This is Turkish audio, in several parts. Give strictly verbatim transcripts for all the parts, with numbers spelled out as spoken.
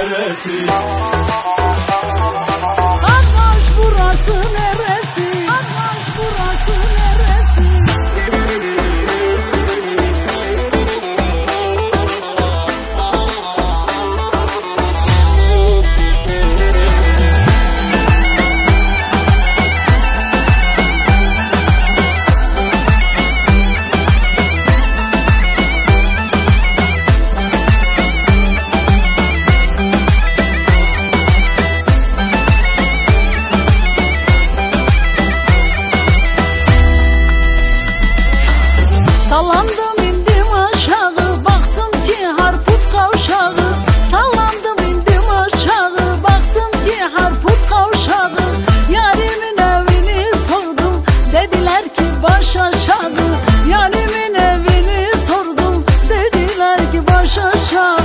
neresi? Kardeş burası neresi? Kardeş burası neresi? Sallandım indim aşağı, baktım ki Harput kavşağı. Sallandım indim aşağı, baktım ki Harput kavşağı. Yarimin evini sordum, dediler ki baş aşağı. Yarimin evini sordum, dediler ki baş aşağı.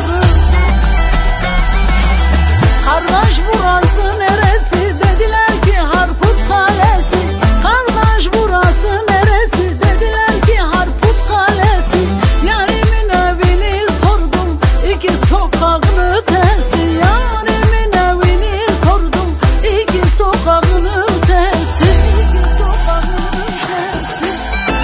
Kardeş burası neresi? Dediler ki Harput kalesi. Kardeş burası neresi? Dediler ki Harput kalesi. Yarimin evini sordum, iki sokağın ötesi. Yarimin evini sordum, iki sokağın ötesi. İki sokağın ötesi.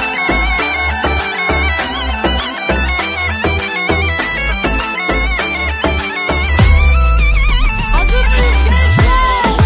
Hazır mıyız gençler?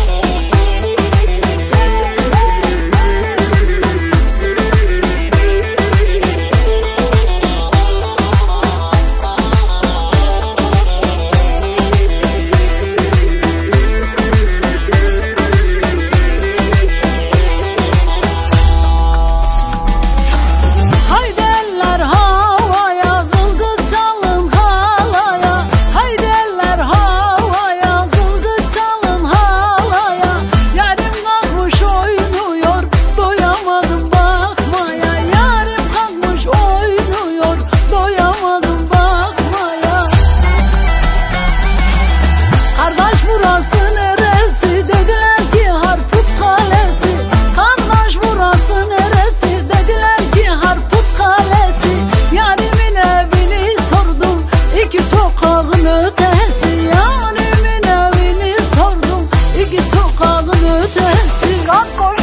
Haydi eller havaya, zılgıt çalın halaya. Haydi eller havaya, zılgıt çalın halaya. Yarim kalkmış oynuyor, doyamadım bakmaya. Yarim kalkmış oynuyor, doyamadım bakmaya. Kardeş burası neresi? Dediler ki Harput kalesi. Kardeş burası neresi? Dediler ki Harput kalesi. Yarimin evini sordum, iki sokağın ötesi. Yarimin evini sordum, iki sokağın ötesi. Kalk koş.